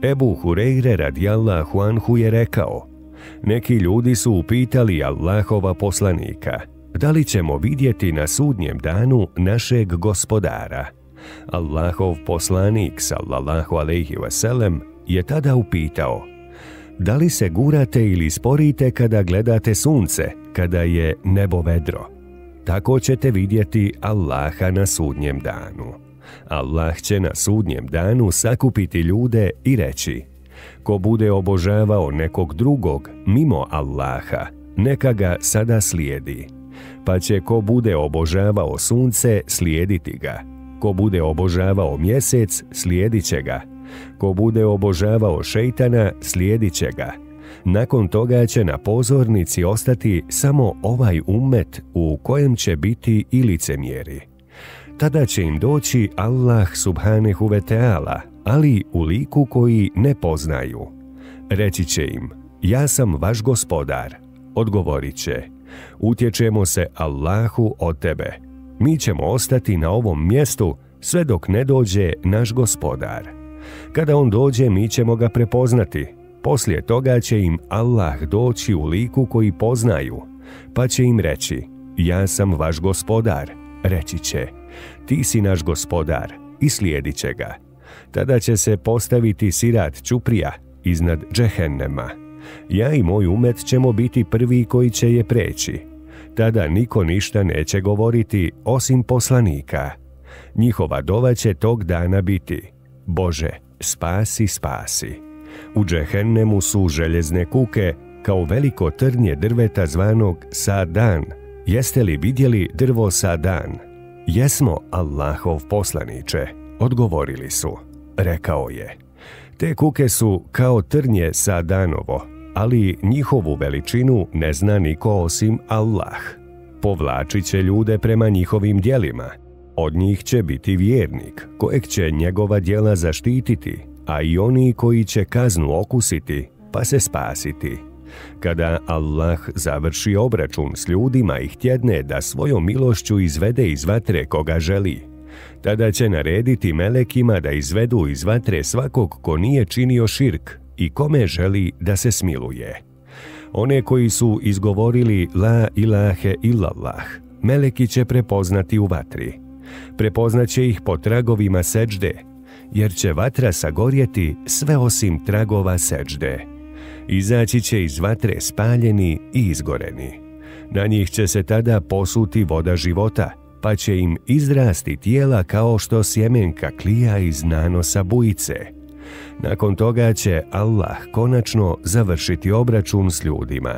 Ebu Hurejre radijallahu anhu je rekao: neki ljudi su upitali Allahova poslanika: da li ćemo vidjeti na sudnjem danu našeg gospodara? Allahov poslanik sallallahu alejhi ve sellem je tada upitao: da li se gurate ili sporite kada gledate sunce, kada je nebo vedro? Tako ćete vidjeti Allaha na sudnjem danu. Allah će na sudnjem danu sakupiti ljude i reći: ko bude obožavao nekog drugog mimo Allaha, neka ga sada slijedi. Pa će ko bude obožavao sunce slijediti ga. Ko bude obožavao mjesec slijedit će ga. Ko bude obožavao šejtana slijedit će ga. Nakon toga će na pozornici ostati samo ovaj ummet u kojem će biti i licemjeri. Tada će im doći Allah subhanehu ve teala, ali u liku koji ne poznaju. Reći će im: ja sam vaš gospodar. Odgovorit će: utječemo se Allahu od tebe. Mi ćemo ostati na ovom mjestu sve dok ne dođe naš gospodar. Kada on dođe, mi ćemo ga prepoznati. Poslije toga će im Allah doći u liku koji poznaju, pa će im reći: ja sam vaš gospodar. Reći će: ti si naš gospodar, i slijedit će ga. Tada će se postaviti sirat čuprija iznad džehennema. Ja i moj umet ćemo biti prvi koji će je preći. Tada niko ništa neće govoriti osim poslanika. Njihova dova će tog dana biti: Bože, spasi, spasi. U džehennemu su željezne kuke kao veliko trnje drveta zvanog sadan. Jeste li vidjeli drvo sadan? Jesmo, Allahov poslaniče, odgovorili su. Rekao je: te kuke su kao trnje sadanovo, ali njihovu veličinu ne zna niko osim Allah. Povlačit će ljude prema njihovim djelima. Od njih će biti vjernik, kojeg će njegova djela zaštititi, a i oni koji će kaznu okusiti, pa se spasiti. Kada Allah završi obračun s ljudima i htjedne da svojom milošću izvede iz vatre koga želi, tada će narediti melekima da izvedu iz vatre svakog ko nije činio širk i kome želi da se smiluje. One koji su izgovorili la ilahe illallah, meleki će prepoznati u vatri. Prepoznaće ih po tragovima seđde, jer će vatra sagorjeti sve osim tragova seđde. Izaći će iz vatre spaljeni i izgoreni. Na njih će se tada posuti voda života, pa će im izrasti tijela kao što sjemenka klija iz nanosa bujice. Nakon toga će Allah konačno završiti obračun s ljudima.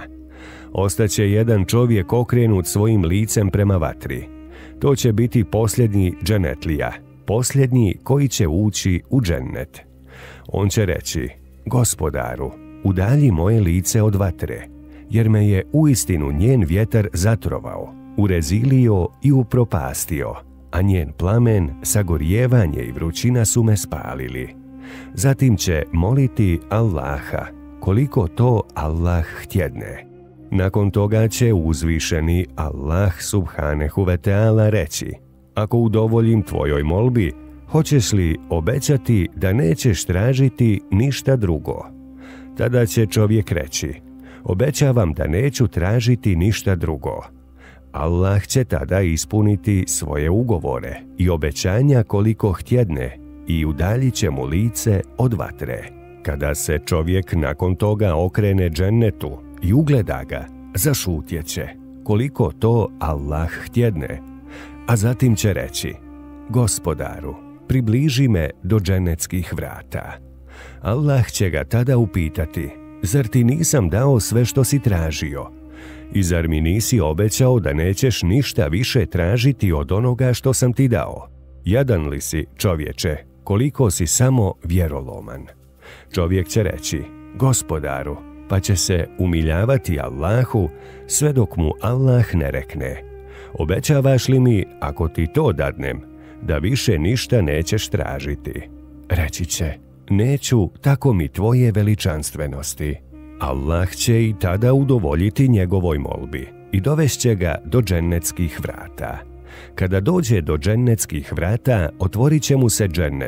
Ostaće jedan čovjek okrenut svojim licem prema vatri. To će biti posljednji dženetlija, posljednji koji će ući u džennet. On će reći: Gospodaru, udalji moje lice od vatre, jer me je uistinu njen vjetar zatrovao, urezilio i upropastio, a njen plamen, sagorjevanje i vrućina su me spalili. Zatim će moliti Allaha, koliko to Allah htjedne. Nakon toga će uzvišeni Allah subhanehu ve teala reći: ako udovoljim tvojoj molbi, hoćeš li obećati da nećeš tražiti ništa drugo? Tada će čovjek reći: obećavam da neću tražiti ništa drugo. Allah će tada ispuniti svoje ugovore i obećanja koliko htjedne i udaljit će mu lice od vatre. Kada se čovjek nakon toga okrene džennetu i ugleda ga, zašutjet će, koliko to Allah htjedne, a zatim će reći: Gospodaru, približi me do džennetskih vrata. Allah će ga tada upitati: zar ti nisam dao sve što si tražio? I zar mi nisi obećao da nećeš ništa više tražiti od onoga što sam ti dao? Jadan li si, čovječe, koliko si samo vjeroloman? Čovjek će reći: Gospodaru, pa će se umiljavati Allahu sve dok mu Allah ne rekne: obećavaš li mi, ako ti to dadnem, da više ništa nećeš tražiti? Reći će: neću, tako mi tvoje veličanstvenosti. Allah će i tada udovoljiti njegovoj molbi i dovešće ga do džennetskih vrata. Kada dođe do džennetskih vrata, otvorit će mu se džennet,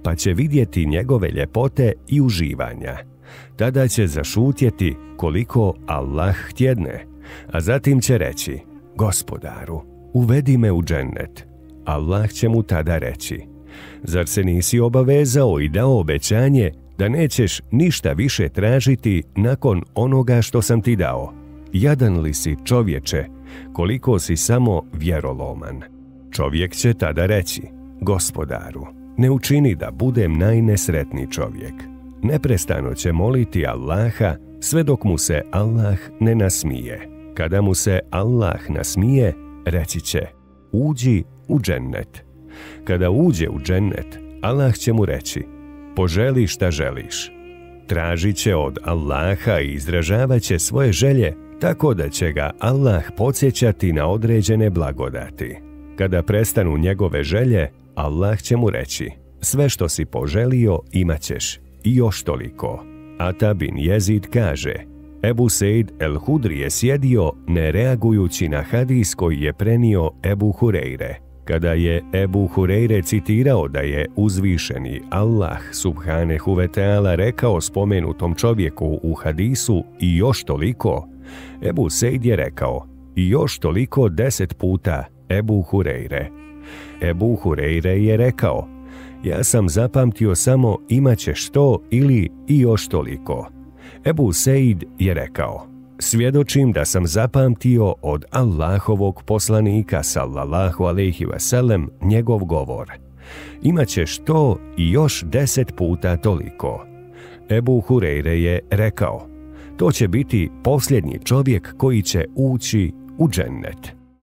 pa će vidjeti njegove ljepote i uživanja. Tada će zašutjeti koliko Allah htjedne, a zatim će reći: Gospodaru, uvedi me u džennet. Allah će mu tada reći: Zar se nisi obavezao i dao obećanje da nećeš ništa više tražiti nakon onoga što sam ti dao? Jadan li si, čovječe, koliko si samo vjeroloman? Čovjek će tada reći: Gospodaru, ne učini da budem najnesretniji čovjek. Neprestano će moliti Allaha sve dok mu se Allah ne nasmije. Kada mu se Allah nasmije, reći će: Uđi u džennet. Kada uđe u džennet, Allah će mu reći: Poželi šta želiš. Tražit će od Allaha i izražavat će svoje želje tako da će ga Allah podsjećati na određene blagodati. Kada prestanu njegove želje, Allah će mu reći: Sve što si poželio imat ćeš i još toliko. Ata bin Jezid kaže: Ebu Sejd el-Hudri je sjedio ne reagujući na hadis koji je prenio Ebu Hureyre. Kada je Ebu Hureyre citirao da je uzvišeni Allah subhanehu ve teala rekao spomenutom čovjeku u hadisu i još toliko, Ebu Sejd je rekao: I još toliko 10 puta, Ebu Hureyre. Ebu Hureyre je rekao: Ja sam zapamtio samo imat ćeš to ili i još toliko. Ebu Sejd je rekao: Svjedočim da sam zapamtio od Allahovog poslanika sallallahu alejhi ve sellem njegov govor: Imat ćeš to i još 10 puta toliko. Ebu Hureyre je rekao: To će biti posljednji čovjek koji će ući u džennet.